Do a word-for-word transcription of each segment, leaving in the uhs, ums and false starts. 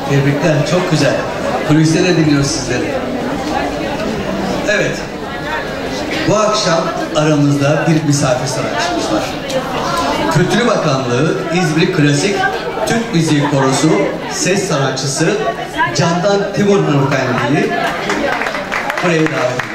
Tebrikler, çok güzel. Kuliste de dinliyoruz sizleri. Evet, bu akşam aramızda bir misafir sanatçımız var. Kültür Bakanlığı İzmir Klasik Türk Müziği Korosu ses sanatçısı Candan Timur Hanımefendi'yi buraya davet ediyorum.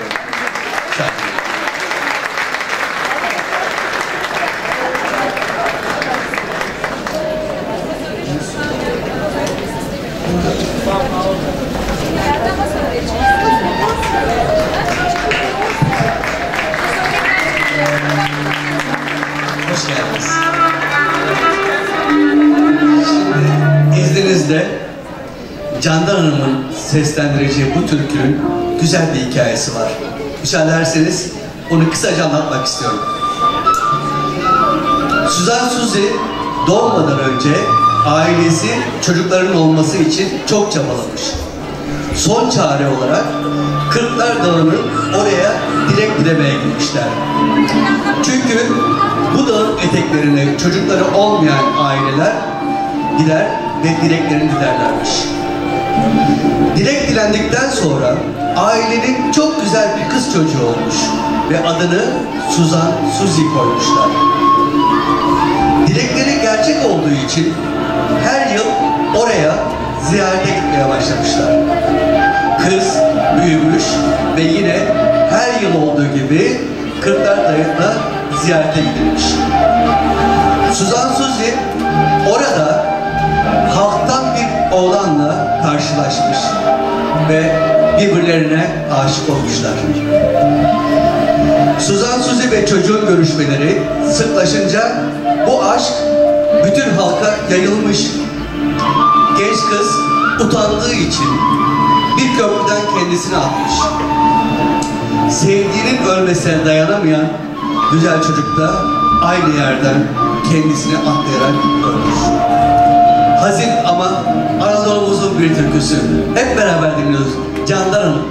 Hoş geldiniz. Şimdi izninizle Candan Hanım'ın seslendireceği bu türkünün güzel bir hikayesi var. Müsaade ederseniz onu kısaca anlatmak istiyorum. Suzan Suzi doğmadan önce ailesi çocukların olması için çok çabalamış. Son çare olarak Kırklar Dağı'nın oraya dilek dilemeye gitmişler. Çünkü bu dağın eteklerine çocukları olmayan aileler gider ve dileklerini dilerlermiş. Dilek dilendikten sonra ailenin çok güzel bir kız çocuğu olmuş ve adını Suzan Suzi koymuşlar. Dilekleri gerçek olduğu için her yıl oraya ziyarete gitmeye başlamışlar. Kız büyümüş ve yine her yıl olduğu gibi Kırklar Dağı'na ziyarete gidilmiş. Suzan Suzi orada halktan bir oğlanla karşılaşmış ve birbirlerine aşık olmuşlar. Suzan Suzi ve çocuğun görüşmeleri sıklaşınca bu aşk bütün halka yayılmış. Genç kız utandığı için bir köprüden kendisini atmış. Sevdiğinin ölmesine dayanamayan güzel çocuk da aynı yerden kendisini atlayarak ölmüş. Hazin ama Anadolu'muzun bir türküsü. Hep beraber dinliyoruz. Candan Hanım.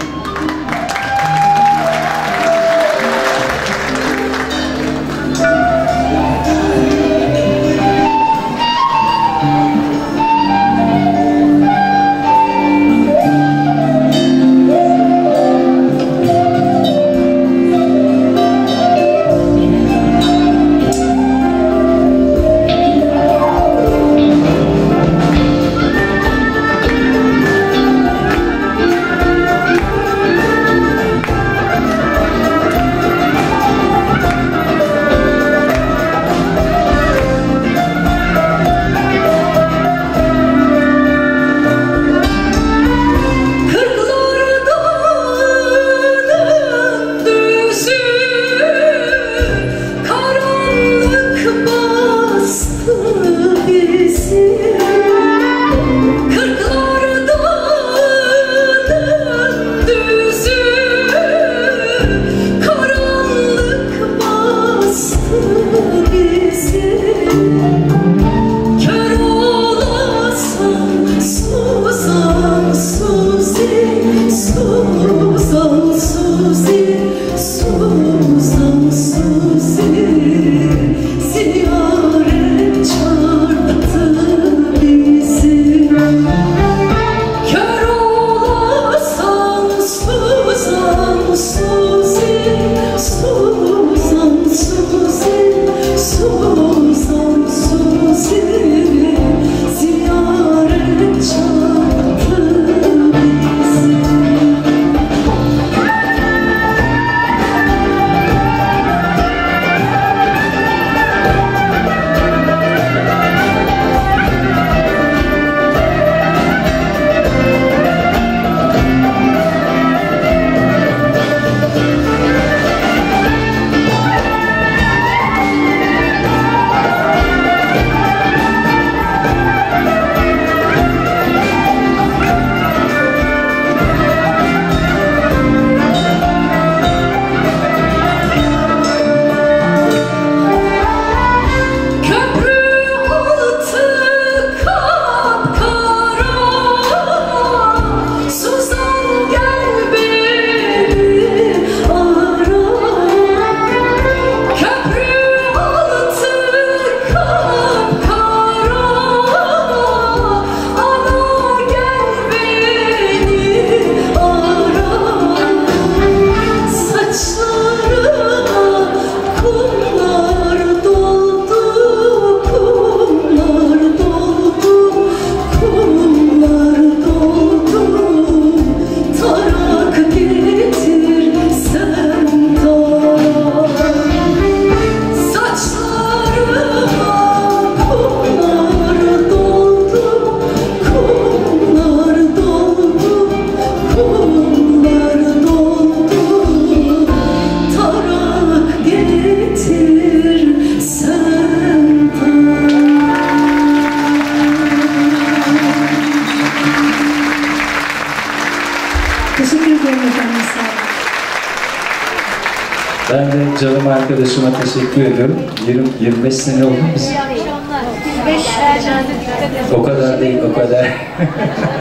canım arkadaşıma teşekkür ediyorum. yirmi yirmi beş sene oldu mu biz? O kadar değil, o kadar.